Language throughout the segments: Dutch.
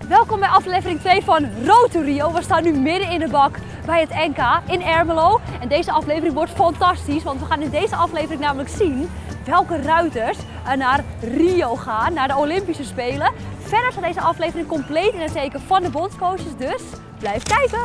Welkom bij aflevering 2 van Road to Rio. We staan nu midden in de bak bij het NK in Ermelo. En deze aflevering wordt fantastisch, want we gaan in deze aflevering namelijk zien welke ruiters naar Rio gaan, naar de Olympische Spelen. Verder staat deze aflevering compleet in het teken van de bondscoaches, dus blijf kijken!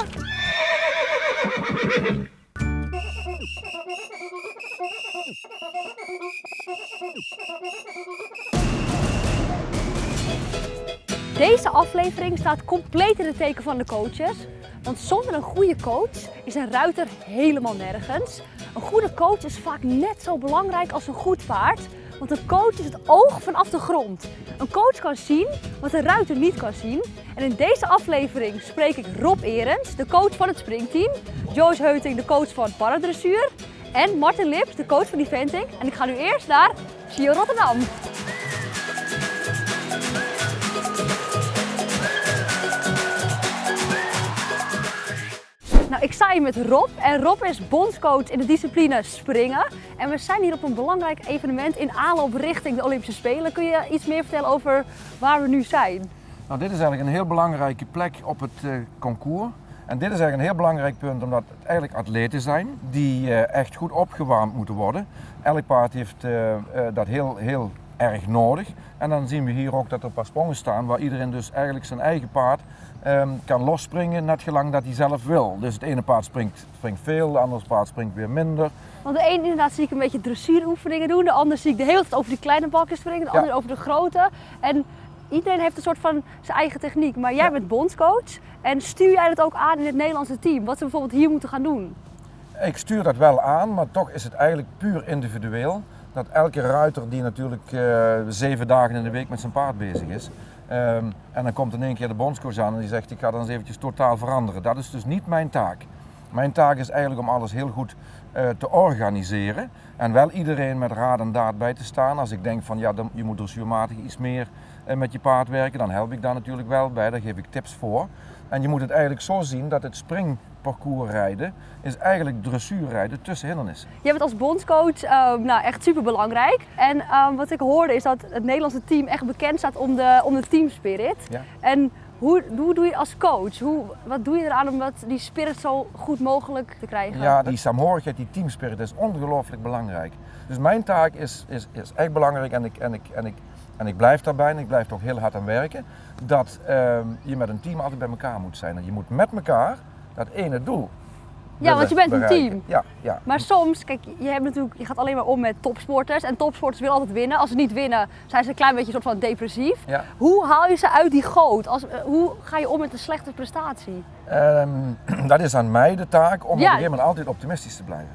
Deze aflevering staat compleet in het teken van de coaches. Want zonder een goede coach is een ruiter helemaal nergens. Een goede coach is vaak net zo belangrijk als een goed paard. Want een coach is het oog vanaf de grond. Een coach kan zien wat een ruiter niet kan zien. En in deze aflevering spreek ik Rob Erens, de coach van het springteam. Joyce Heuting, de coach van paradressuur. En Martin Lips, de coach van eventing. En ik ga nu eerst naar Giro Rotterdam. Nou, ik sta hier met Rob en Rob is bondscoach in de discipline springen. En we zijn hier op een belangrijk evenement in aanloop richting de Olympische Spelen. Kun je iets meer vertellen over waar we nu zijn? Nou, dit is eigenlijk een heel belangrijke plek op het concours. En dit is eigenlijk een heel belangrijk punt omdat het eigenlijk atleten zijn die echt goed opgewarmd moeten worden. Elk paard heeft dat heel erg nodig. En dan zien we hier ook dat er een paar sprongen staan waar iedereen dus eigenlijk zijn eigen paard kan losspringen net gelang dat hij zelf wil. Dus het ene paard springt veel, het andere paard springt weer minder. Want de ene inderdaad zie ik een beetje dressuuroefeningen doen, de ander zie ik de hele tijd over die kleine balkjes springen, de andere over de grote. En iedereen heeft een soort van zijn eigen techniek, maar jij bent bondscoach en stuur jij dat ook aan in het Nederlandse team, wat ze bijvoorbeeld hier moeten gaan doen? Ik stuur dat wel aan, maar toch is het eigenlijk puur individueel. Dat elke ruiter die natuurlijk 7 dagen in de week met zijn paard bezig is. En dan komt in één keer de bondscoach aan en die zegt ik ga dan eens eventjes totaal veranderen. Dat is dus niet mijn taak. Mijn taak is eigenlijk om alles heel goed te organiseren. En wel iedereen met raad en daad bij te staan. Als ik denk van ja, je moet dressuurmatig iets meer met je paard werken, dan help ik daar natuurlijk wel bij. Daar geef ik tips voor. En je moet het eigenlijk zo zien dat het springparcours rijden is eigenlijk dressuurrijden tussen hindernissen. Je bent als bondscoach echt super belangrijk. En wat ik hoorde is dat het Nederlandse team echt bekend staat om de teamspirit. Ja. En hoe doe je als coach? Wat doe je eraan om die spirit zo goed mogelijk te krijgen? Ja, die saamhorigheid, die teamspirit is ongelooflijk belangrijk. Dus mijn taak is echt belangrijk en ik blijf daarbij en ik blijf toch heel hard aan werken. Dat je met een team altijd bij elkaar moet zijn. En je moet met elkaar dat ene doel want je bent bereiken. Een team. Ja. Maar soms, kijk, je gaat alleen maar om met topsporters en topsporters willen altijd winnen. Als ze niet winnen, zijn ze een klein beetje soort van depressief. Ja. Hoe haal je ze uit die goot? Hoe ga je om met een slechte prestatie? Dat is aan mij de taak om op een gegeven moment altijd optimistisch te blijven.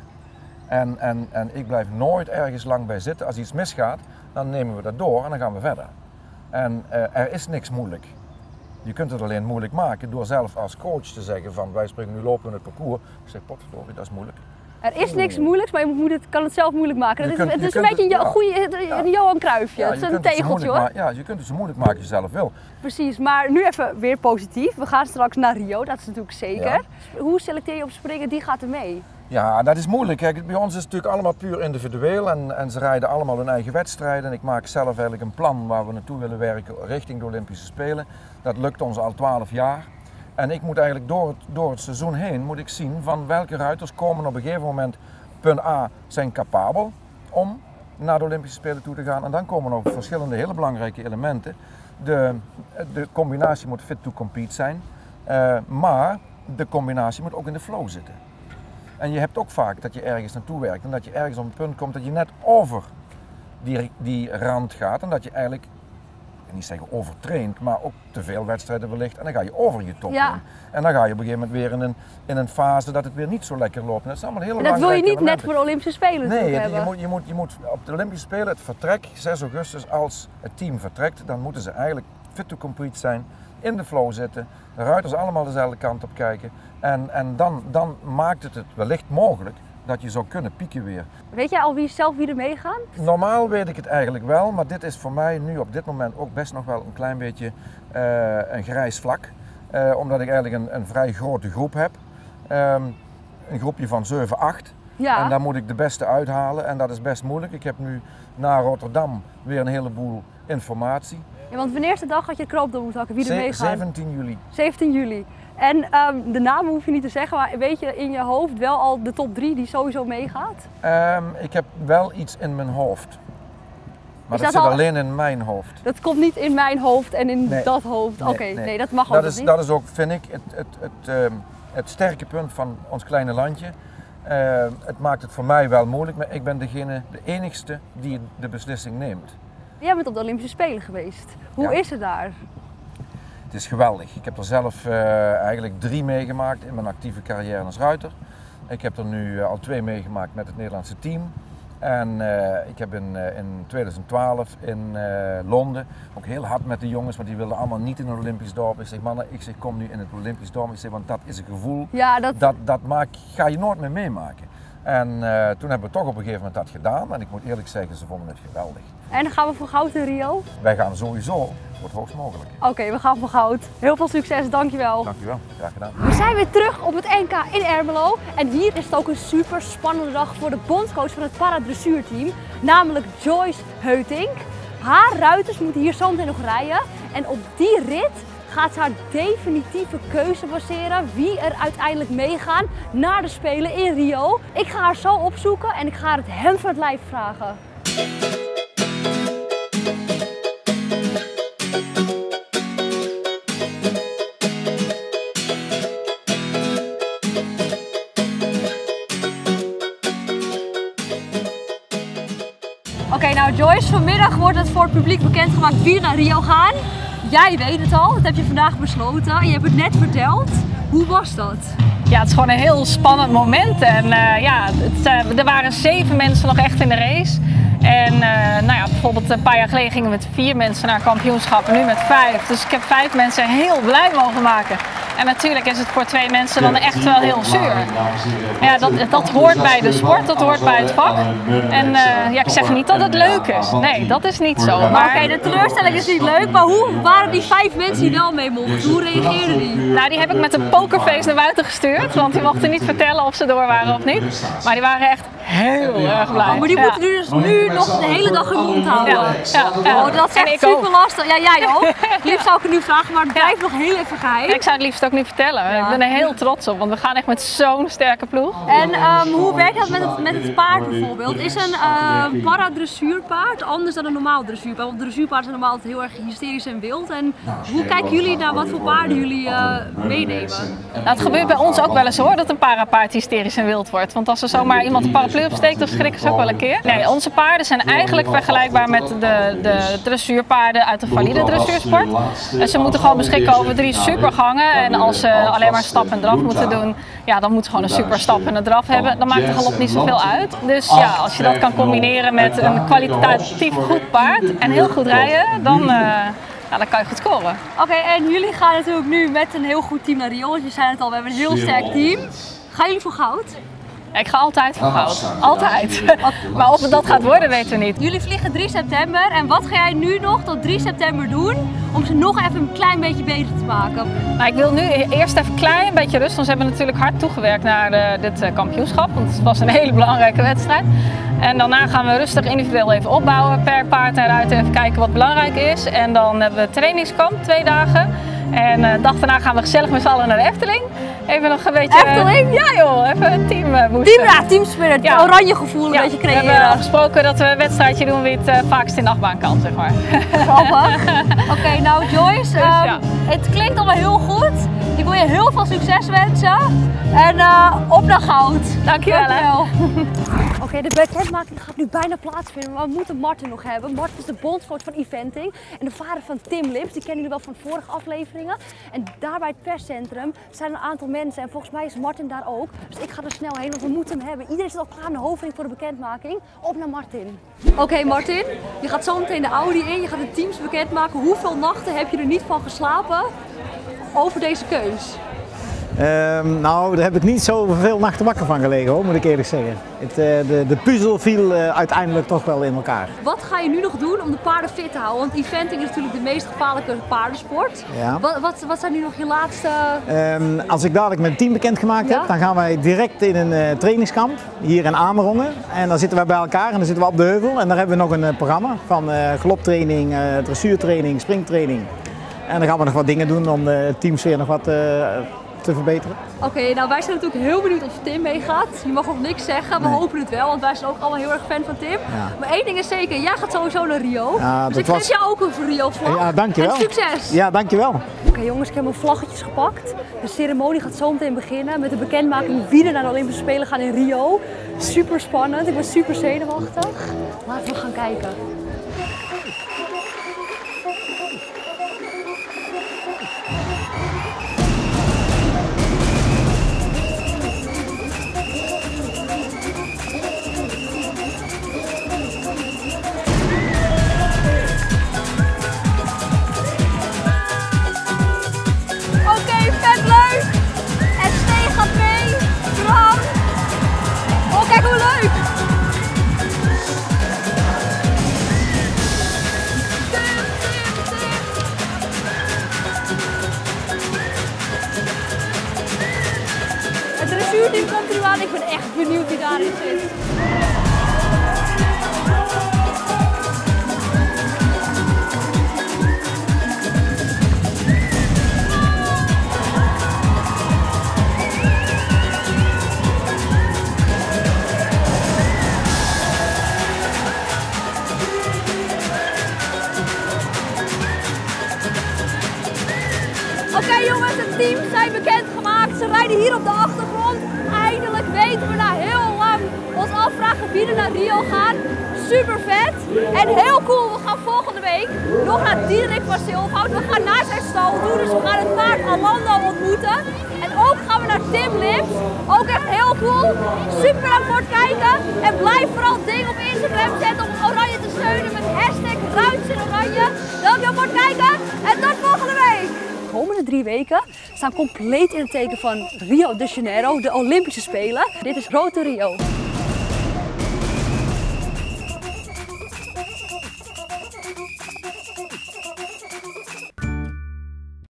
En ik blijf nooit ergens lang bij zitten. Als iets misgaat, dan nemen we dat door en dan gaan we verder. En er is niks moeilijk. Je kunt het alleen moeilijk maken door zelf als coach te zeggen van wij springen nu lopen in het parcours. Ik zeg potverdorie, dat is moeilijk. Er is niks moeilijks, maar je kan het zelf moeilijk maken. Het is een beetje een Johan Cruijffje, het is een tegeltje hoor. Ja, je kunt het zo moeilijk maken als je zelf wil. Precies, maar nu even weer positief. We gaan straks naar Rio, dat is natuurlijk zeker. Ja. Hoe selecteer je op springen, die gaat er mee? Ja, dat is moeilijk. Kijk, bij ons is het natuurlijk allemaal puur individueel en ze rijden allemaal hun eigen wedstrijden. En ik maak zelf eigenlijk een plan waar we naartoe willen werken richting de Olympische Spelen. Dat lukt ons al 12 jaar. En ik moet eigenlijk door het seizoen heen moet ik zien van welke ruiters komen op een gegeven moment, punt A, zijn capabel om naar de Olympische Spelen toe te gaan. En dan komen nog verschillende hele belangrijke elementen. De combinatie moet fit to compete zijn, maar de combinatie moet ook in de flow zitten. En je hebt ook vaak dat je ergens naartoe werkt en dat je ergens op een punt komt dat je net over die rand gaat en dat je eigenlijk, ik wil niet zeggen overtraint, maar ook te veel wedstrijden wellicht en dan ga je over je top heen. En dan ga je op een gegeven moment weer in een fase dat het weer niet zo lekker loopt. En dat is allemaal heel dat wil je niet net voor de Olympische Spelen hebben? Je moet op de Olympische Spelen het vertrek, 6 augustus, als het team vertrekt, dan moeten ze eigenlijk fit to compete zijn, in de flow zitten, de ruiters allemaal dezelfde kant op kijken. En dan maakt het wellicht mogelijk dat je zou kunnen pieken weer. Weet jij al wie er meegaan? Normaal weet ik het eigenlijk wel, maar dit is voor mij nu op dit moment ook best nog wel een klein beetje een grijs vlak. Omdat ik eigenlijk een vrij grote groep heb. Een groepje van 7, 8. Ja. En daar moet ik de beste uithalen en dat is best moeilijk. Ik heb nu na Rotterdam weer een heleboel informatie. Ja, want wanneer is de dag dat je het knoop door moet hakken? Wie er meegaat? 17 juli. 17 juli. En de namen hoef je niet te zeggen, maar weet je in je hoofd wel al de top 3 die sowieso meegaat? Ik heb wel iets in mijn hoofd. Maar dat dat zit al... alleen in mijn hoofd. Dat komt niet in mijn hoofd en in dat hoofd. Oké, nee, dat mag ook niet. Dat is ook, vind ik, het sterke punt van ons kleine landje. Het maakt het voor mij wel moeilijk, maar ik ben de enigste die de beslissing neemt. Jij bent op de Olympische Spelen geweest. Hoe is het daar? Het is geweldig. Ik heb er zelf eigenlijk 3 meegemaakt in mijn actieve carrière als ruiter. Ik heb er nu al 2 meegemaakt met het Nederlandse team. En ik heb in 2012 in Londen ook heel hard met de jongens, want die wilden allemaal niet in een Olympisch dorp. Ik zeg, mannen, kom nu in het Olympisch dorp. Ik zeg, want dat is een gevoel, ja, dat ga je nooit meer meemaken. En toen hebben we toch op een gegeven moment dat gedaan. En ik moet eerlijk zeggen, ze vonden het geweldig. En dan gaan we voor goud in Rio? Wij gaan sowieso voor het hoogst mogelijk. Oké, we gaan voor goud. Heel veel succes, dankjewel. Dankjewel, graag gedaan. We zijn weer terug op het NK in Ermelo. En hier is het ook een super spannende dag voor de bondscoach van het paradressuurteam. Namelijk Joyce Heutink. Haar ruiters moeten hier zo meteen nog rijden. En op die rit gaat ze haar definitieve keuze baseren wie er uiteindelijk meegaan naar de Spelen in Rio. Ik ga haar zo opzoeken en ik ga haar het hem van het lijf vragen. Oké, nou Joyce, vanmiddag wordt het voor het publiek bekendgemaakt wie naar Rio gaan. Jij weet het al, dat heb je vandaag besloten. Je hebt het net verteld. Hoe was dat? Ja, het is gewoon een heel spannend moment. En er waren 7 mensen nog echt in de race. En bijvoorbeeld een paar jaar geleden gingen we met 4 mensen naar kampioenschappen, nu met 5. Dus ik heb 5 mensen heel blij mogen maken. En natuurlijk is het voor 2 mensen dan echt wel heel zuur. Ja, dat hoort bij de sport, dat hoort bij het vak. En ik zeg niet dat het leuk is. Nee, dat is niet zo. Maar oké, de teleurstelling is niet leuk, maar hoe waren die 5 mensen die wel mee mochten? Hoe reageerden die? Nou, die heb ik met een pokerface naar buiten gestuurd, want die mochten niet vertellen of ze door waren of niet. Maar die waren echt heel erg blij. Oh, maar die moeten dus nu nog de hele dag hun mond houden. Ja. Oh, dat is echt super lastig. Ja, jij ook. Liefst zou ik het nu vragen, maar het blijft nog heel even geheim. Ik zou het liefst ook niet vertellen. Ja. Ik ben er heel trots op, want we gaan echt met zo'n sterke ploeg. En hoe werkt dat met het paard bijvoorbeeld? Is een paradressuurpaard anders dan een normaal dressuurpaard? Want dressuurpaarden zijn normaal heel erg hysterisch en wild. En hoe kijken jullie naar wat voor paarden jullie meenemen? Nou, het gebeurt bij ons ook wel eens hoor, dat een parapaard hysterisch en wild wordt. Want als er zomaar iemand een paraplu opsteekt, dan schrikken ze ook wel een keer. Nee, onze paarden zijn eigenlijk vergelijkbaar met de dressuurpaarden uit de valide dressuursport. En ze moeten gewoon beschikken over 3 supergangen. En als ze alleen maar stap en draf moeten doen, ja, dan moeten ze gewoon een super stap en een draf hebben. Dan maakt de galop niet zoveel uit. Dus ja, als je dat kan combineren met een kwalitatief goed paard en heel goed rijden, dan kan je goed scoren. Oké, en jullie gaan natuurlijk nu met een heel goed team naar Rio. Want je zei het al, we hebben een heel sterk team. Gaan jullie voor goud? Ik ga altijd voor goud. Altijd. Maar of het dat gaat worden, weten we niet. Jullie vliegen 3 september. En wat ga jij nu nog tot 3 september doen om ze nog even een klein beetje beter te maken? Nou, ik wil nu eerst even een klein beetje rust. Want ze hebben natuurlijk hard toegewerkt naar dit kampioenschap. Want het was een hele belangrijke wedstrijd. En daarna gaan we rustig individueel even opbouwen per paard en ruiter. Even kijken wat belangrijk is. En dan hebben we trainingskamp, 2 dagen. En de dag daarna gaan we gezellig met z'n allen naar de Efteling. Even nog een beetje... Efteling? Ja joh, even een team boosten. Team spirit, ja. Oranje gevoel een beetje creëren. We hebben afgesproken dat we een wedstrijdje doen wie het vaakst in de achtbaan kan, zeg maar. Grappig. Oké, nou Joyce, het klinkt allemaal heel goed. Ik wil je heel veel succes wensen. En op naar goud. Dankjewel. Oké, de bekendmaking gaat nu bijna plaatsvinden, maar we moeten Martin nog hebben. Martin is de bondscoach van Eventing en de vader van Tim Lips. Die kennen jullie wel van vorige afleveringen. En daar bij het perscentrum zijn een aantal mensen en volgens mij is Martin daar ook. Dus ik ga er snel heen, want we moeten hem hebben. Iedereen zit al klaar in de hoofdring voor de bekendmaking. Op naar Martin. Oké, Martin, je gaat zo meteen de Audi in, je gaat de teams bekendmaken. Hoeveel nachten heb je er niet van geslapen over deze keus? Nou, daar heb ik niet zoveel nachten wakker van gelegen hoor, moet ik eerlijk zeggen. De puzzel viel uiteindelijk toch wel in elkaar. Wat ga je nu nog doen om de paarden fit te houden? Want eventing is natuurlijk de meest gevaarlijke paardensport. Ja. Wat zijn nu nog je laatste... Als ik dadelijk mijn team bekendgemaakt heb, dan gaan wij direct in een trainingskamp hier in Amerongen. En dan zitten wij bij elkaar en dan zitten we op de heuvel. En daar hebben we nog een programma van galoptraining, dressuurtraining, springtraining. En dan gaan we nog wat dingen doen om de teamsfeer nog wat te verbeteren. Oké, nou wij zijn natuurlijk heel benieuwd of Tim meegaat. Je mag nog niks zeggen, we hopen het wel, want wij zijn ook allemaal heel erg fan van Tim. Ja. Maar één ding is zeker, jij gaat sowieso naar Rio. Ja, dus ik geef jou ook een Rio-vlag. Ja, dankjewel. En succes! Ja, dankjewel. Oké jongens, ik heb mijn vlaggetjes gepakt. De ceremonie gaat zo meteen beginnen met de bekendmaking wie er naar de Olympische Spelen gaan in Rio. Super spannend, ik ben super zenuwachtig. Laten we gaan kijken. Het dressuurteam komt er nu aan, ik ben echt benieuwd wie daarin zit. Oké jongens, het team zijn bekendgemaakt. Ze rijden hier op de achtergrond. Eindelijk weten we na heel lang ons afvragen wie er naar Rio gaan. Super vet en heel cool. We gaan volgende week nog naar Diederik van Silvoud. We gaan naar zijn stal toe, dus we gaan het paard Alando ontmoeten. En ook gaan we naar Tim Lips. Ook echt heel cool. Super bedankt voor het kijken. En blijf vooral dingen op Instagram zetten om Oranje te steunen met #RuitsinOranje. Dankjewel voor het kijken en tot volgende week. De komende 3 weken staan compleet in het teken van Rio de Janeiro, de Olympische Spelen. Dit is Road to Rio.